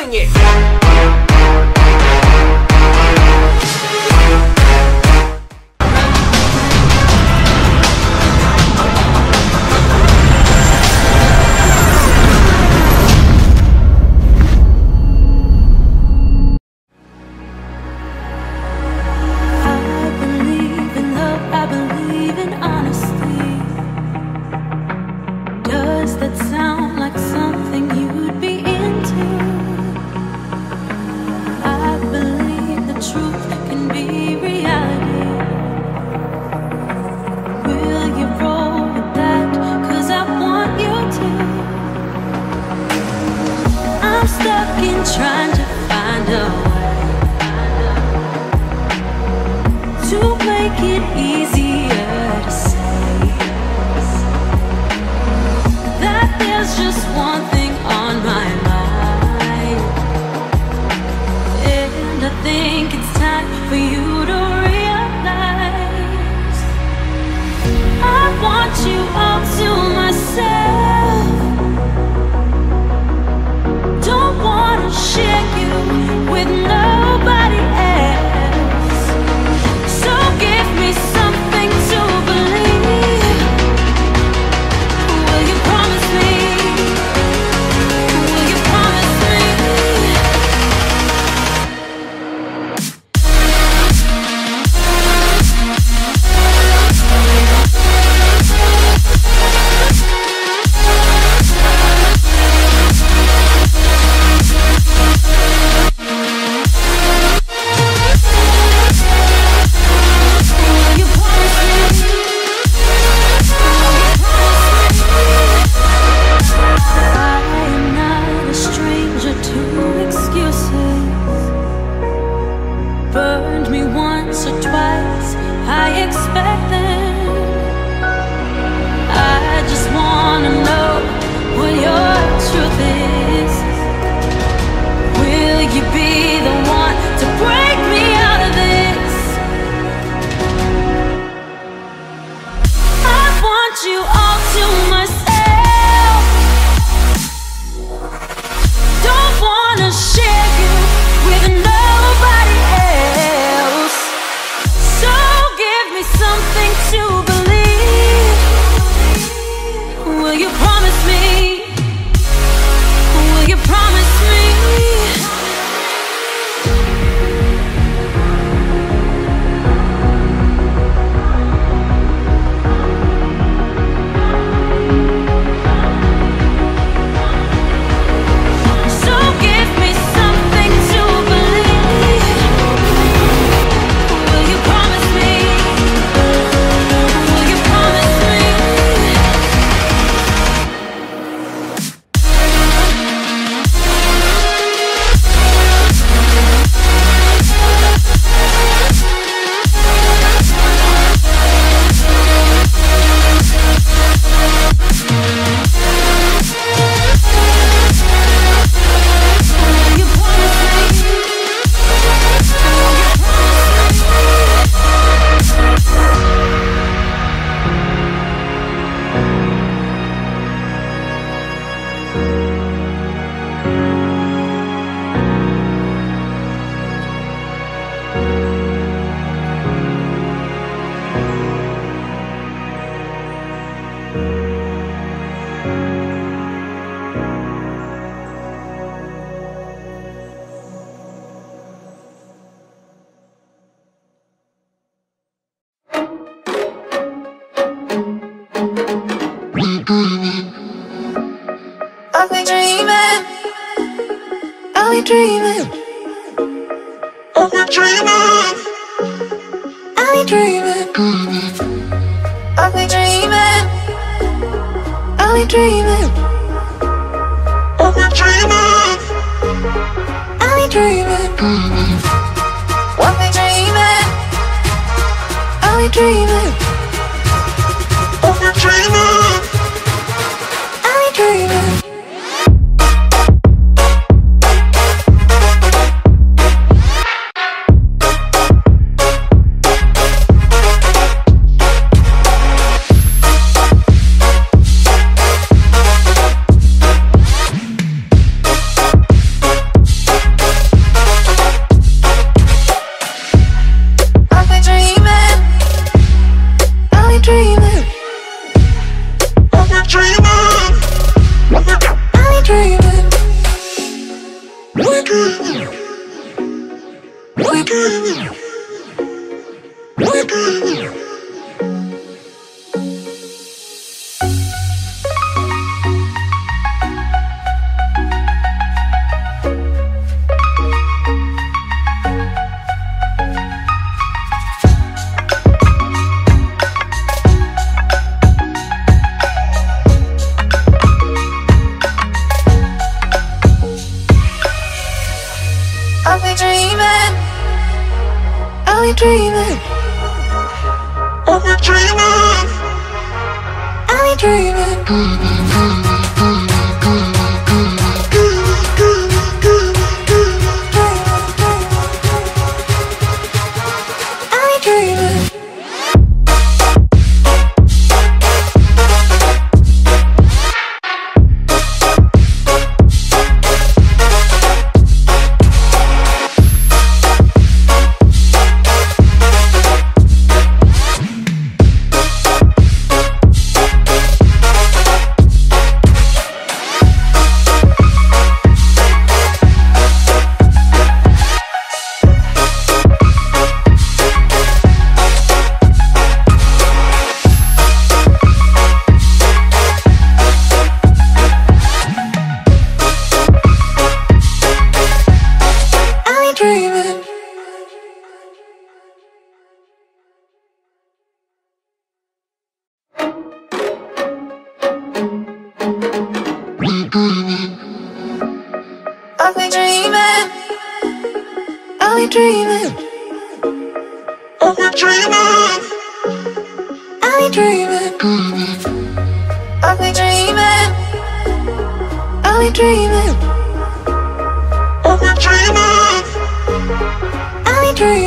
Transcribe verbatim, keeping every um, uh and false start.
Bring it. Trying to find a way to make it easier to say that there's just one thing on my mind, and I think it's time for you to realize I want you all to myself. Don't wanna share you with nobody else. So give me something to believe. Will you promise me? Will you promise me? Burned me once or twice, I expect them. I just wanna know what your truth is. Will you be the one to break me out of this? I want you all to myself. Don't wanna share you with nobody else. So give me something to believe. Will you promise me? Will you promise me? So give me something to believe. Will you promise me? Will you promise me? Will you promise me? I've been dreaming, I've been dreaming, I've been dreaming, I've been dreaming, I've been dreaming, I've been dreaming, I've been dreaming, I've been dreaming, I've been dreaming, I've been dreaming, I've been dreaming, I've been dreaming. we dreaming? Are we dreaming? Are we dreaming? Are we dreaming? Dreaming. Are we dreaming? Are we dreaming? Are we dreaming? Are we dreaming? Are we dreaming? Are we dreaming? Are we dreaming? Are we dreaming?